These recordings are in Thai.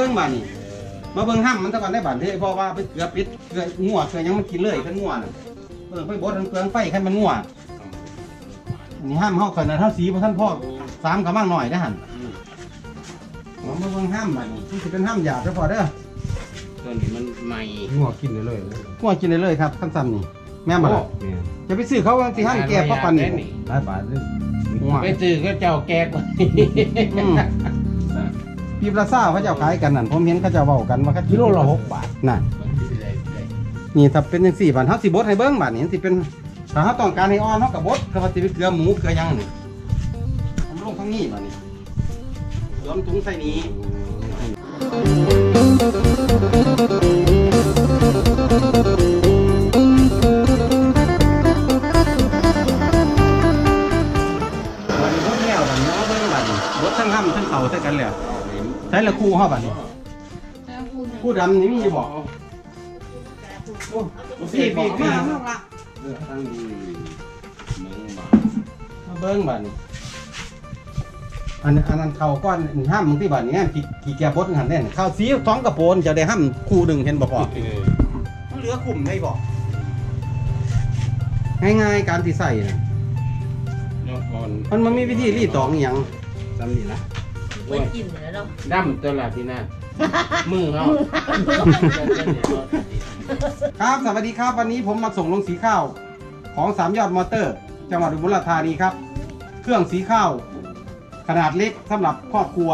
บิ้งบ้านนี่มาเบิ้งห้ามมันตะก่อนได้บ้านที่พ่อว่าไปเกลือปิดเกลืองัวเกลือยังมันกินเลยขึ้นงัวน่ะไปบดทางเกลือไฟให้มันงัวนี่ห้ามเข้าขนาดเท่าสีพอท่านพ่อ3กระมังหน่อยได้หันมาเบิ้งห้ามบ้านนี่ที่เป็นห้ามหยาบเฉพาะเด้อตัวนี้มันใหม่งัวกินเลยงัวกินเลยครับขั้นซ้ำนี่แม่มาจะไปซื้อเขาที่ห้างแก่ป้าปันนี่หลายบาทเลยไปซื้อก็เจ้าแก่กว่าปีปลาซ่าเขาเจ้าขายกันนั่นผมเห็นเขาเจ้าเว้ากันว่ากิโลละ6 บาทน่ะนี่ถ้าเป็นอย่าง4 บาทเขาสิบดให้เบิ้งบาทนี่สิเป็นถ้าเขาต้องการให้อ่อนเขากับบดเขาสิเป็นเกลือหมูเกลือยังนี่ผมลงข้างนี้บาทนี่สวมถุงใส่นี้บดทั้งห้ำทั้งเข่าใส่กันเลยใช้ละคู่ห้าบาทนี่คู่ดำนี่มีบอกพี่มาตั้งดีมาเบิ้งบาทนี่อันนั้นเข่าก้อนห้ำที่บาทนี่กี่แก่บดหันแน่นข้าวซีท้องกระโปนจะได้ห้ำคู่ดึงเห็นบอกว่าเหลือกลุ่มได้บอกง่ายๆการที่ใส่นะมันมีวิธีรีดตอกอย่างจำนี่นะเว้นกินแล้วเนาะดำตัวละพี่น่ามือเขาครับสวัสดีครับวันนี้ผมมาส่งลงสีข้าวของ3 ยอดมอเตอร์จังหวัดอุบลราชธานีครับเครื่องสีข้าวขนาดเล็กสำหรับครอบครัว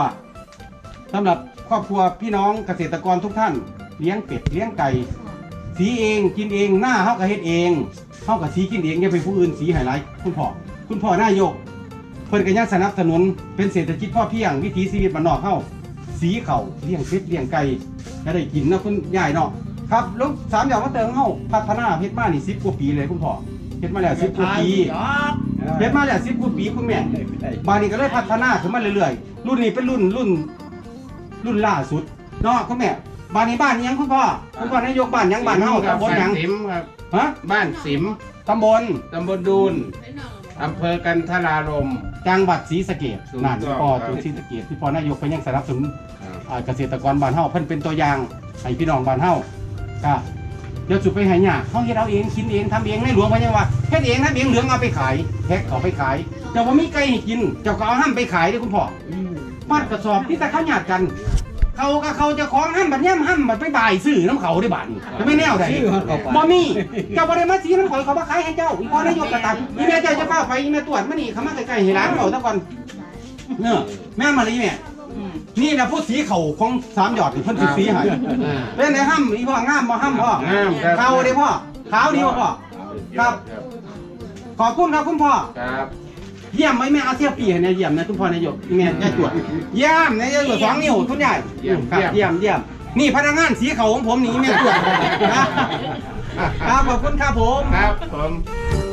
พี่น้องเกษตรกรทุกท่านเลี้ยงเป็ดเลี้ยงไก่สีเองกินเองหน้าเขาก็เฮ็ดเองเขาก็สีกินเองอย่าไปผู้อื่นสีไฮไลท์คุณพ่อนายกเพิ่นก็ยังสนับสนุนเป็นเศรษฐกิจพ่อเพียงวิถีชีวิตบ้านนอกเฮาสีเข่าเลี้ยงเป็ดเลี้ยงไก่จะได้กินนะคุณยายเนาะครับลูก3 ยอดมอเตอร์เฮาพัฒนาเฮ็ดมานี่10 กว่าปีเลยคุณพ่อเฮ็ดมาแล้ว10 กว่าปีเฮ็ดมาแล้ว10 กว่าปีคุณแม่บ้านนี้ก็เลยพัฒนาขึ้นมาเรื่อยๆรุ่นนี้เป็นรุ่นล่าสุดเนาะคุณแม่บ้านนี้บ้านยังคุณพ่อนายกบ้านยังบ้านเฮาตำบลยังสิมครับฮะบ้านสิมตำบลดูนอำเภอกันทรารมจังหวัดศรีสะเกษนั่นพ่อจุศรีสะเกษที่พ่อนายกเพิ่นยังสนับสนุนเกษตรกรบ้านเฮาเพิ่นเป็นตัวอย่างให้พี่น้องบ้านเฮาก็เดี๋ยวสุดไปให้ยากเฮาเฮ็ดเอาเองกินเองทำเองในหลวงเพิ่นยังว่าเฮ็ดเองทำเองเหลืองเอาไปขายแพ็คเอาไปขายเจ้าบ่มีไก่ให้กินเจ้าก็เอาห้ำไปขายเด้อคุณพ่อมัดกระสอบที่แต่เขาญาติกันเขาจะของห้ำบัดย่ำห้ำบัดไปบ่ายซื้อน้ำเขาได้บาทนี่จะไม่แน่วใดบ่มีเจ้าบ่ได้มาซื้อน้ำเขามาขายให้เจ้าอีพ่อนายกกระตันอีแม่เจ้าจะเฝ้าไปอีแม่ตรวจมานี่เขามาใกล้ๆให้ร้านเขาซะก่อนเนาะแม่มาเลยแม่นี่นะผู้สีเข่าของ3 ยอดนี่เพิ่นสิสีให้เป็นไงห้ำอีพ่องามบ่ห้ำพ่องามเขาเด้พ่อขาวดีบ่พ่อครับขอบคุณครับคุณพ่อครับเยี่ยมไหมแม่อาเซียปีเนี่ยเยี่ยมนะคุณพ่อนายกแม่ยายตรวจเยี่ยมนายตรวจ2 นิ้วคุณยายเยี่ยมนี่พนักงานสีเขาของผมนี่แม่ตรวจนะครับขอบคุณครับผมครับผม